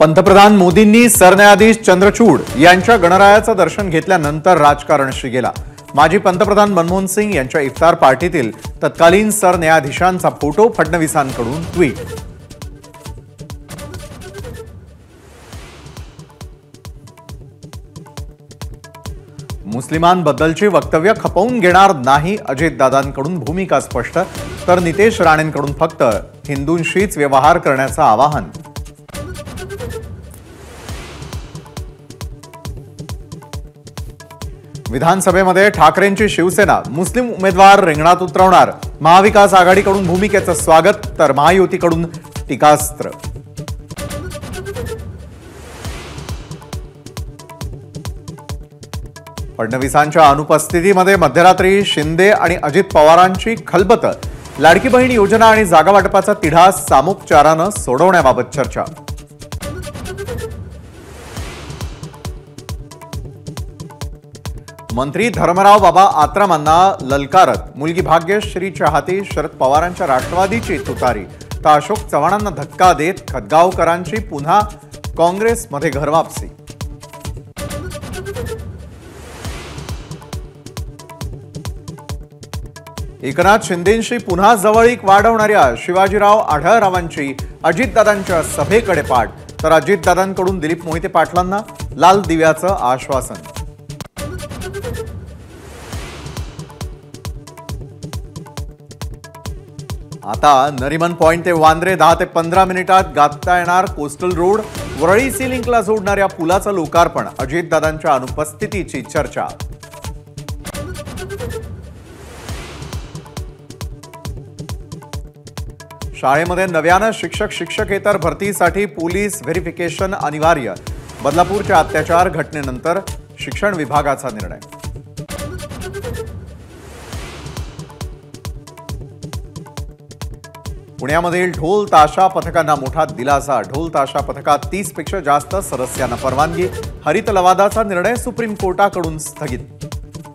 पंतप्रधान मोदींनी सरन्यायाधीश चंद्रचूड यांच्या गणरायाचं दर्शन घेतल्यानंतर राजकारण शिगेला। माजी पंतप्रधान मनमोहन सिंग यांच्या इफ्तार पार्टीतील तत्कालीन सरन्यायाधीशांचा फोटो फडणवीसांकडून ट्विट। मुस्लिमांबद्दलची वक्तव्य खपवून घेणार नाही अजितदादांकडून भूमिका स्पष्ट, तर नितेश राणेंकडून फक्त हिंदूंशीच व्यवहार करण्याचं आवाहन। विधानसभेमध्ये ठाकरेंची शिवसेना मुस्लिम उमेदवार रिंगणात उतरवणार, महाविकास आघाडीकडून भूमिकेचं स्वागत तर महायुतीकडून टीकास्त्र। फडणवीसांच्या अनुपस्थितीमध्ये मध्यरात्री शिंदे आणि अजित पवारांची खलबत, लाडकी बहीण योजना आणि जागा वाटपाचा तिढा सामोपचारानं सोडवण्याबाबत चर्चा। मंत्री धर्मराव बाबा आत्रामांना ललकारत मुलगी भाग्यश्रीच्या हाती शरद पवारांच्या राष्ट्रवादीची तुतारी, तर अशोक चव्हाणांना धक्का देत खदगावकरांची पुन्हा काँग्रेसमध्ये घरवापसी। एकनाथ शिंदेंशी पुन्हा जवळीक वाढवणाऱ्या शिवाजीराव आढळरावांची अजितदादांच्या सभेकडे पाठ, तर अजितदादांकडून दिलीप मोहिते पाटलांना लाल दिव्याचं आश्वासन। आता नरिमन पॉइंट ते वांद्रे 10 ते 15 मिनिटात गाठता येणार कोस्टल रोड, वरळी सी लिंकला जोडणाऱ्या पुलाचं लोकार्पण, अजितदादांच्या अनुपस्थितीची चर्चा। शाळेमध्ये नव्यानं शिक्षकेतर भरतीसाठी पोलीस व्हेरिफिकेशन अनिवार्य, बदलापूरच्या अत्याचार घटनेनंतर शिक्षण विभागाचा निर्णय। पुण्यामधील ढोल ताशा पथकांना मोठा दिलासा, ढोल ताशा पथकात 30 पेक्षा जास्त सदस्यांना परवानगी, हरित लवादाचा निर्णय सुप्रीम कोर्टाकडून स्थगित।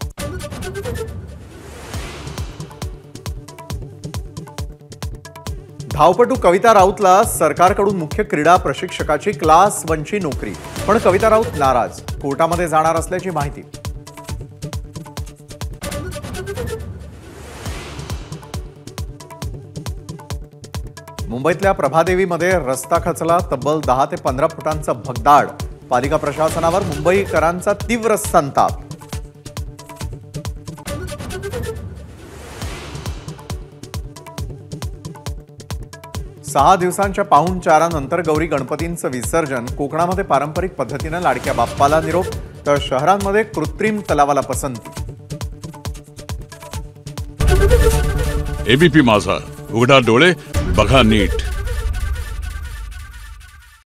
धावपटू कविता राऊतला सरकारकडून मुख्य क्रीडा प्रशिक्षकाची क्लास 1ची नोकरी, पण कविता राऊत नाराज, कोर्टामध्ये जाणार असल्याची माहिती। मुंबईतल्या प्रभादेवीमध्ये रस्ता खचला, तब्बल 10 ते 15 फुटांचं भगदाड, पालिका प्रशासनावर मुंबईकरांचा तीव्र संताप। सहा दिवसांच्या पाहुणचारानंतर गौरी गणपतींचं विसर्जन, कोकणामध्ये पारंपरिक पद्धतीने लाडक्या बाप्पाला निरोप, तर शहरांमध्ये कृत्रिम तलावाला पसंती। एबीपी माझा, उघडा डोळे बघा नीट।